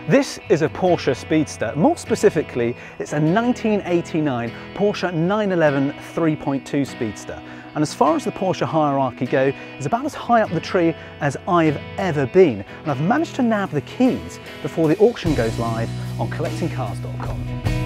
This is a Porsche Speedster. More specifically, it's a 1989 Porsche 911 3.2 Speedster. And as far as the Porsche hierarchy go, it's about as high up the tree as I've ever been. And I've managed to nab the keys before the auction goes live on collectingcars.com.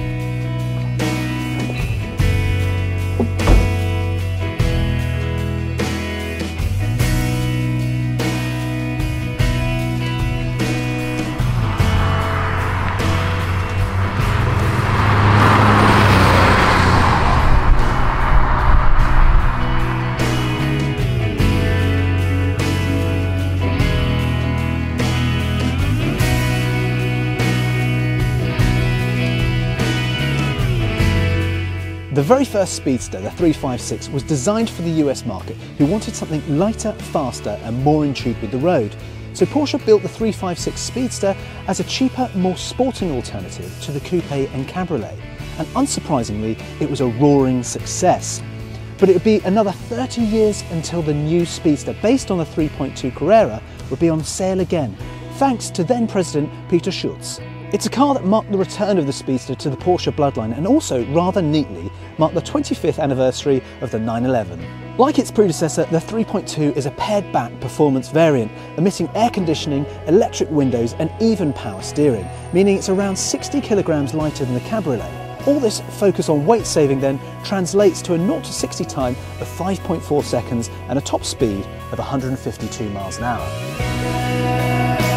The very first Speedster, the 356, was designed for the US market, who wanted something lighter, faster and more in tune with the road. So Porsche built the 356 Speedster as a cheaper, more sporting alternative to the Coupe and Cabriolet. And unsurprisingly, it was a roaring success. But it would be another 30 years until the new Speedster, based on the 3.2 Carrera, would be on sale again, thanks to then President Peter Schulz. It's a car that marked the return of the Speedster to the Porsche bloodline and also, rather neatly, marked the 25th anniversary of the 911. Like its predecessor, the 3.2 is a pared-back performance variant, emitting air conditioning, electric windows and even power steering, meaning it's around 60 kilograms lighter than the Cabriolet. All this focus on weight saving then translates to a 0 to 60 time of 5.4 seconds and a top speed of 152 miles an hour.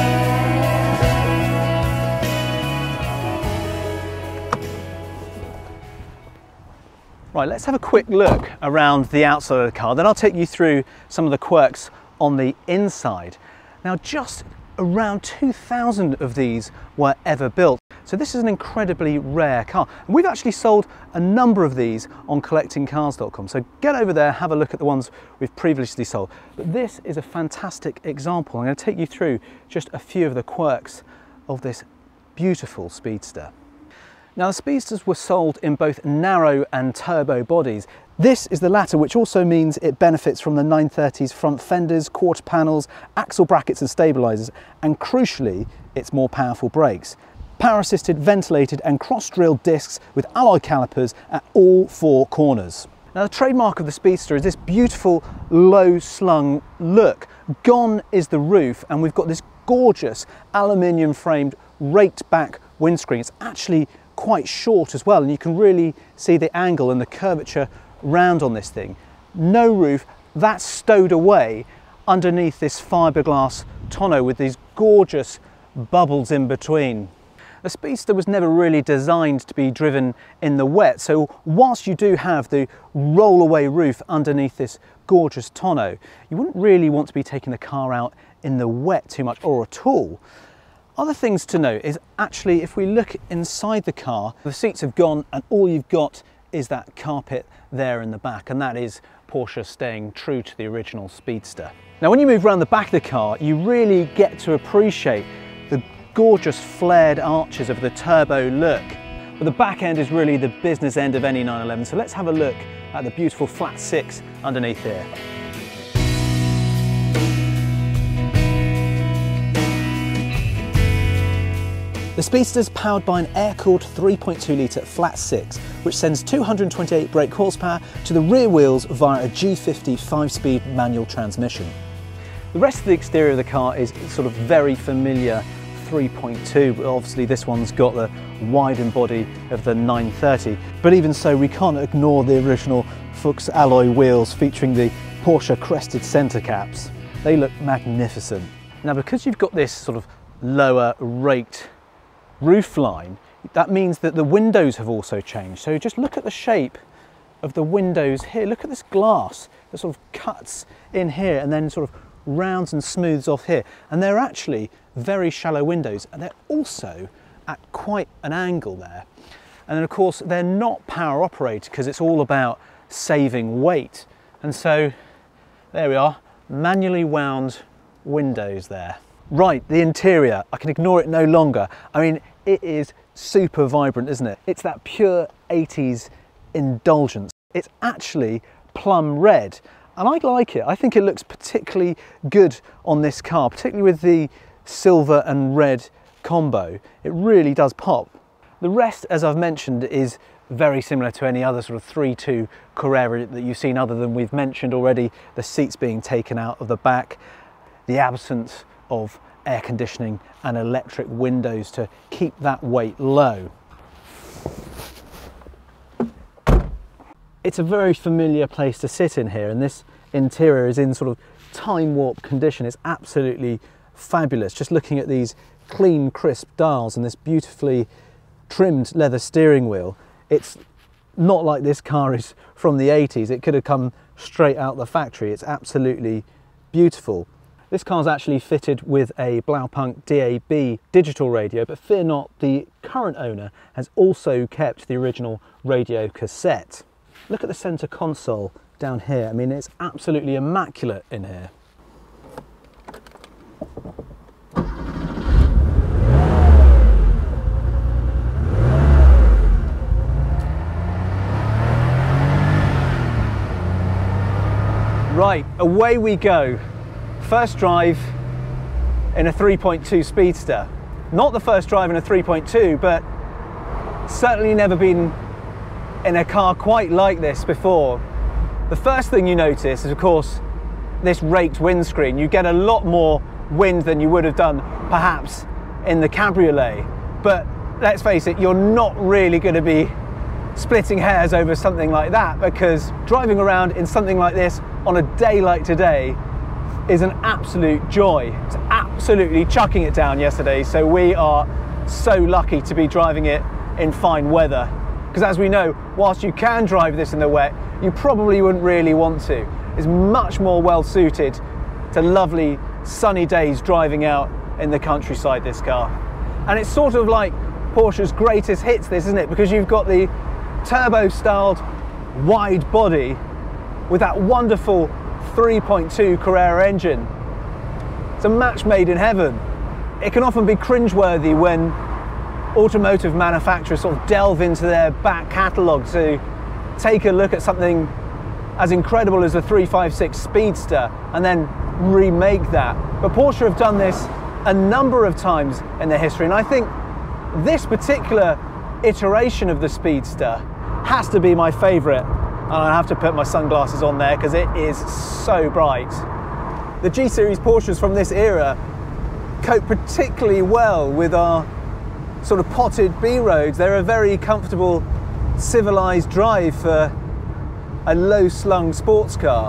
Right, let's have a quick look around the outside of the car, then I'll take you through some of the quirks on the inside. Now, just around 2,000 of these were ever built, so this is an incredibly rare car. And we've actually sold a number of these on collectingcars.com, so get over there, have a look at the ones we've previously sold. But this is a fantastic example. I'm going to take you through just a few of the quirks of this beautiful Speedster. Now, the Speedsters were sold in both narrow and turbo bodies. This is the latter, which also means it benefits from the 930's front fenders, quarter panels, axle brackets and stabilisers, and crucially, its more powerful brakes. Power assisted, ventilated and cross-drilled discs with alloy calipers at all four corners. Now, the trademark of the Speedster is this beautiful low slung look. Gone is the roof, and we've got this gorgeous aluminium framed raked back windscreen. It's actually quite short as well, and you can really see the angle and the curvature round on this thing. No roof, that's stowed away underneath this fiberglass tonneau with these gorgeous bubbles in between. The Speedster was never really designed to be driven in the wet, so whilst you do have the roll-away roof underneath this gorgeous tonneau, you wouldn't really want to be taking the car out in the wet too much or at all. Other things to note is actually, if we look inside the car, the seats have gone and all you've got is that carpet there in the back, and that is Porsche staying true to the original Speedster. Now, when you move around the back of the car, you really get to appreciate the gorgeous flared arches of the turbo look. But the back end is really the business end of any 911, so let's have a look at the beautiful flat six underneath here. The Speedster is powered by an air-cooled 3.2 litre flat six, which sends 228 brake horsepower to the rear wheels via a G50 5-speed manual transmission. The rest of the exterior of the car is sort of very familiar 3.2, but obviously this one's got the widened body of the 930. But even so, we can't ignore the original Fuchs alloy wheels featuring the Porsche crested centre caps. They look magnificent. Now, because you've got this sort of lower raked roof line, that means that the windows have also changed. So just look at the shape of the windows here. Look at this glass that sort of cuts in here and then sort of rounds and smooths off here. And they're actually very shallow windows, and they're also at quite an angle there. And then of course they're not power operated because it's all about saving weight. And so there we are, manually wound windows there. Right, the interior, I can ignore it no longer. I mean, it is super vibrant, isn't it? It's that pure 80s indulgence. It's actually plum red, and I like it. I think it looks particularly good on this car, particularly with the silver and red combo, it really does pop. The rest, as I've mentioned, is very similar to any other sort of 3.2 Carrera that you've seen, other than we've mentioned already the seats being taken out of the back, the absence of air conditioning and electric windows to keep that weight low. It's a very familiar place to sit in here, and this interior is in sort of time warp condition. It's absolutely fabulous. Just looking at these clean, crisp dials and this beautifully trimmed leather steering wheel, it's not like this car is from the 80s. It could have come straight out the factory. It's absolutely beautiful. This car's actually fitted with a Blaupunkt DAB digital radio, but fear not, the current owner has also kept the original radio cassette. Look at the centre console down here. I mean, it's absolutely immaculate in here. Right, away we go. First drive in a 3.2 Speedster. Not the first drive in a 3.2, but certainly never been in a car quite like this before. The first thing you notice is, of course, this raked windscreen. You get a lot more wind than you would have done perhaps in the Cabriolet, but let's face it, you're not really going to be splitting hairs over something like that, because driving around in something like this on a day like today is an absolute joy. It's absolutely chucking it down yesterday, so we are so lucky to be driving it in fine weather. Because as we know, whilst you can drive this in the wet, you probably wouldn't really want to. It's much more well suited to lovely sunny days driving out in the countryside, this car. And it's sort of like Porsche's greatest hits, this, isn't it? Because you've got the turbo-styled wide body with that wonderful 3.2 Carrera engine. It's a match made in heaven. It can often be cringeworthy when automotive manufacturers sort of delve into their back catalogue to take a look at something as incredible as the 3.2 Speedster and then remake that. But Porsche have done this a number of times in their history, and I think this particular iteration of the Speedster has to be my favourite. And I have to put my sunglasses on there because it is so bright. The G-Series Porsches from this era cope particularly well with our sort of potted B roads. They're a very comfortable, civilised drive for a low-slung sports car.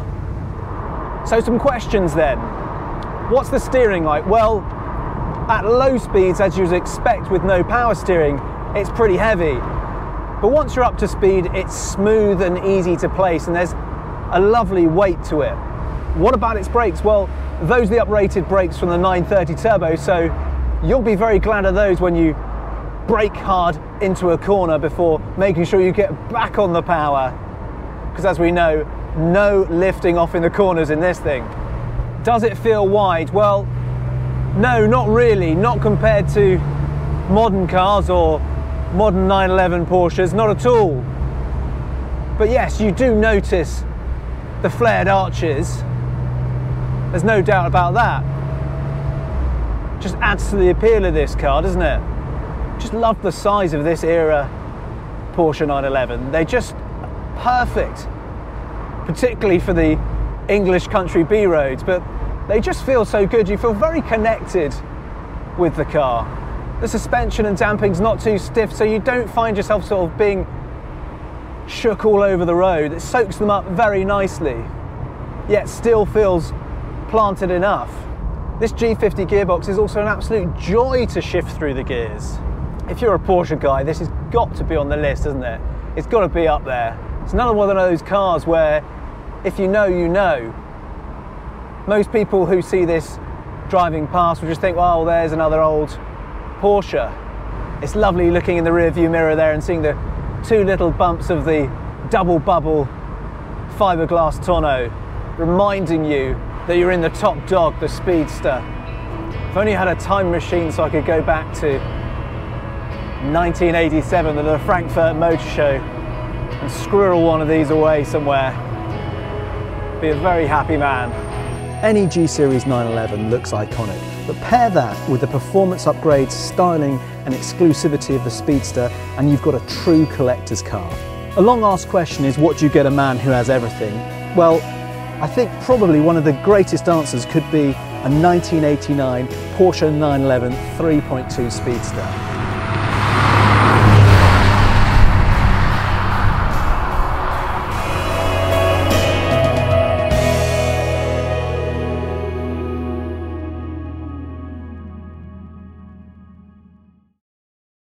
So some questions then. What's the steering like? Well, at low speeds, as you'd expect with no power steering, it's pretty heavy. But once you're up to speed, it's smooth and easy to place, and there's a lovely weight to it. What about its brakes? Well, those are the uprated brakes from the 930 Turbo, so you'll be very glad of those when you brake hard into a corner before making sure you get back on the power. Because as we know, no lifting off in the corners in this thing. Does it feel wide? Well, no, not really. Not compared to modern cars or modern 911 Porsches, not at all. But yes, you do notice the flared arches. There's no doubt about that. Just adds to the appeal of this car, doesn't it? Just love the size of this era Porsche 911. They're just perfect, particularly for the English country B roads, but they just feel so good. You feel very connected with the car. The suspension and damping's not too stiff, so you don't find yourself sort of being shook all over the road. It soaks them up very nicely, yet still feels planted enough. This G50 gearbox is also an absolute joy to shift through the gears. If you're a Porsche guy, this has got to be on the list, isn't it? It's got to be up there. It's another one of those cars where, if you know, you know. Most people who see this driving past will just think, well, there's another old Porsche. It's lovely looking in the rear view mirror there and seeing the two little bumps of the double bubble fiberglass tonneau, reminding you that you're in the top dog, the Speedster. If only I had a time machine so I could go back to 1987 at the Frankfurt Motor Show and squirrel one of these away somewhere. Be a very happy man. Any G-Series 911 looks iconic, but pair that with the performance upgrades, styling and exclusivity of the Speedster and you've got a true collector's car. A long asked question is, what do you get a man who has everything? Well, I think probably one of the greatest answers could be a 1989 Porsche 911 3.2 Speedster.